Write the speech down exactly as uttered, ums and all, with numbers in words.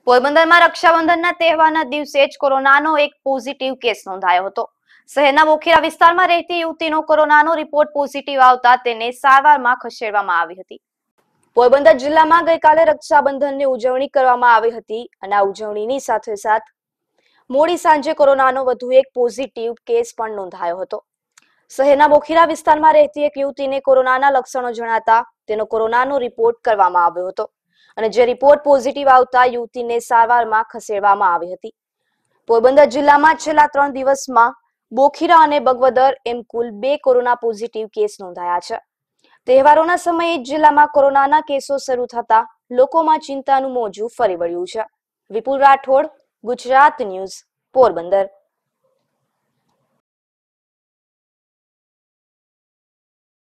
પોરબંદરમાં રક્ષાબંધનના તહેવારના દિવસે જ કોરોનાનો એક પોઝિટિવ કેસ નોંધાયો હતો। શહેરના બોખીરા વિસ્તારમાં રહેતી યુવતીનો કોરોનાનો રિપોર્ટ પોઝિટિવ આવતા તેને સારવારમાં ખસેડવામાં આવી હતી। પોરબંદર જિલ્લામાં ગઈકાલે રક્ષાબંધનની ઉજવણી કરવામાં આવી હતી અને આ ઉજવણીની સાથે સાથ મોડી સાંજે કોરોનાનો વધુ એક પોઝિટિવ કેસ પણ નોંધાયો હતો। શહેરના બોખીરા વિસ્તારમાં રહેતી એક યુવતીને કોરોનાના લક્ષણો જણાતા તેનો કોરોનાનો રિપોર્ટ કરવામાં આવ્યો હતો અને જે રિપોર્ટ પોઝિટિવ આવતા યુવતીને સારવારમાં ખસેડવામાં આવી હતી। પોરબંદર જિલ્લામાં છેલ્લા ત્રણ દિવસમાં બોખીરા અને બગવદર એમ કુલ બે કોરોના પોઝિટિવ કેસ નોંધાયા છે। તહેવારોના સમયે જિલ્લામાં કોરોનાના કેસો શરૂ થતા લોકોમાં ચિંતાનું મોજું ફરી વળ્યું છે। વિપુલ રાઠોડ, ગુજરાત ન્યૂઝ, પોરબંદર।